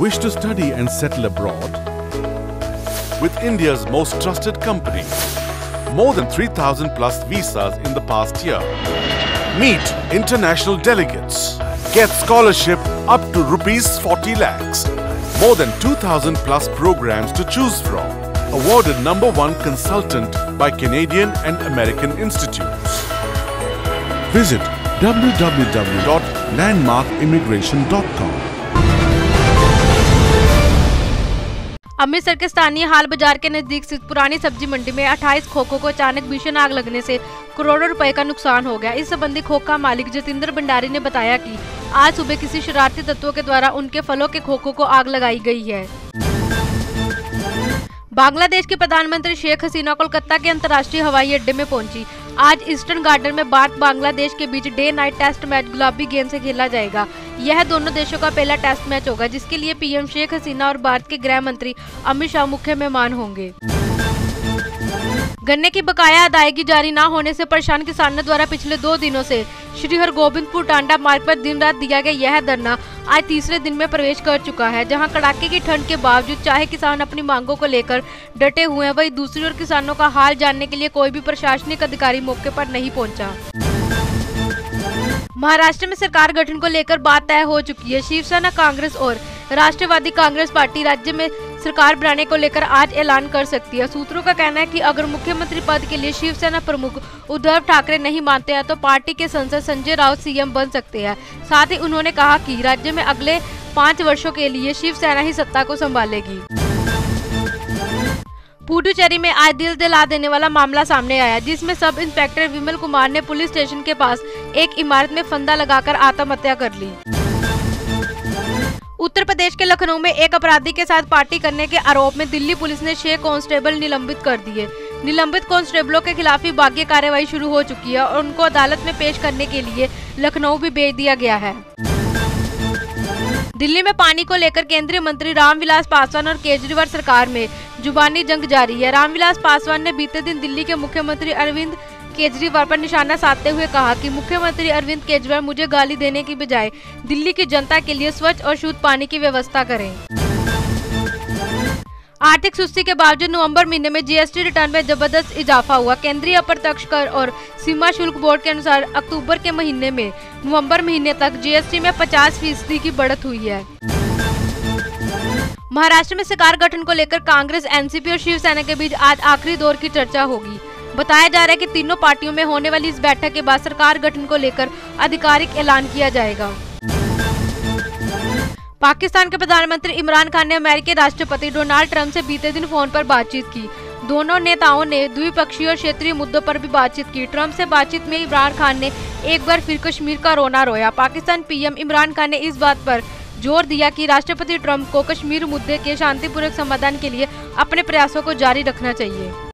Wish to study and settle abroad? With India's most trusted company, more than 3,000 plus visas in the past year. Meet international delegates. Get scholarship up to rupees 40 lakhs. More than 2,000 plus programs to choose from. Awarded #1 consultant by Canadian and American institutes. Visit www.landmarkimmigration.com. Amritsar के स्थानीय हाल बाजार के नजदीक स्थित पुरानी सब्जी मंडी में 28 खोखों को अचानक भीषण आग लगने से करोड़ों रुपए का नुकसान हो गया। इस संबंधी खोखा मालिक जतिंदर भंडारी ने बताया कि आज सुबह किसी शरारती तत्वों के द्वारा उनके फलों के खोखों को आग लगाई गई है। बांग्लादेश की प्रधानमंत्री शेख हसीना कोलकाता के अंतर्राष्ट्रीय हवाई अड्डे में पहुंची। आज ईस्टर्न गार्डन में भारत बांग्लादेश के बीच डे नाइट टेस्ट मैच गुलाबी गेंद से खेला जाएगा। यह दोनों देशों का पहला टेस्ट मैच होगा, जिसके लिए पीएम शेख हसीना और भारत के गृह मंत्री अमित शाह मुख्य मेहमान होंगे। गन्ने की बकाया अदायगी जारी न होने से परेशान किसानों द्वारा पिछले 2 दिनों से श्री हरगोबिंदपुर टांडा मार्ग पर दिन रात दिया गया यह धरना आज तीसरे दिन में प्रवेश कर चुका है। जहां कड़ाके की ठंड के बावजूद चाहे किसान अपनी मांगों को लेकर डटे हुए हैं, वहीं दूसरी ओर किसानों का हाल जानने के लिए कोई भी प्रशासनिक अधिकारी मौके पर नहीं पहुंचा। महाराष्ट्र में सरकार गठन को लेकर बात तय हो चुकी है। शिवसेना, कांग्रेस और राष्ट्रवादी कांग्रेस पार्टी राज्य में सरकार बनाने को लेकर आज ऐलान कर सकती है। सूत्रों का कहना है कि अगर मुख्यमंत्री पद के लिए शिवसेना प्रमुख उद्धव ठाकरे नहीं मानते हैं तो पार्टी के सांसद संजय राउत सीएम बन सकते हैं। साथ ही उन्होंने कहा कि राज्य में अगले 5 वर्षों के लिए शिवसेना ही सत्ता को संभालेगी। पुडुचेरी में आज दिल दिला देने वाला मामला सामने आया, जिसमें सब इंस्पेक्टर विमल कुमार ने पुलिस स्टेशन के पास एक इमारत में फंदा लगाकर आत्महत्या कर ली। उत्तर प्रदेश के लखनऊ में एक अपराधी के साथ पार्टी करने के आरोप में दिल्ली पुलिस ने 6 कांस्टेबल निलंबित कर दिए। निलंबित कांस्टेबलों के खिलाफ विभागीय कार्रवाई शुरू हो चुकी है और उनको अदालत में पेश करने के लिए लखनऊ भी भेज दिया गया है। दिल्ली में पानी को लेकर केंद्रीय मंत्री रामविलास पासवान और केजरीवाल सरकार में जुबानी जंग जारी है। रामविलास पासवान ने बीते दिन दिल्ली के मुख्यमंत्री अरविंद केजरीवाल पर निशाना साधते हुए कहा कि मुख्यमंत्री अरविंद केजरीवाल मुझे गाली देने की बजाय दिल्ली की जनता के लिए स्वच्छ और शुद्ध पानी की व्यवस्था करें। आर्थिक सुस्ती के बावजूद नवंबर महीने में जीएसटी रिटर्न में जबरदस्त इजाफा हुआ। केंद्रीय अप्रत्यक्ष कर और सीमा शुल्क बोर्ड के अनुसार अक्टूबर के महीने में नवंबर महीने तक जीएसटी में 50% की बढ़त हुई है। महाराष्ट्र में सरकार गठन को लेकर कांग्रेस, एनसीपी और शिवसेना के बीच आज आखिरी दौर की चर्चा होगी। बताया जा रहा है कि तीनों पार्टियों में होने वाली इस बैठक के बाद सरकार गठन को लेकर आधिकारिक ऐलान किया जाएगा। पाकिस्तान के प्रधानमंत्री इमरान खान ने अमेरिकी राष्ट्रपति डोनाल्ड ट्रंप से बीते दिन फोन पर बातचीत की। दोनों नेताओं ने द्विपक्षीय और क्षेत्रीय मुद्दों पर भी बातचीत की। ट्रंप से बातचीत में इमरान खान ने एक बार फिर कश्मीर का रोना रोया। पाकिस्तान पीएम इमरान खान ने इस बात पर जोर दिया कि राष्ट्रपति ट्रंप को कश्मीर मुद्दे के शांतिपूर्वक समाधान के लिए अपने प्रयासों को जारी रखना चाहिए।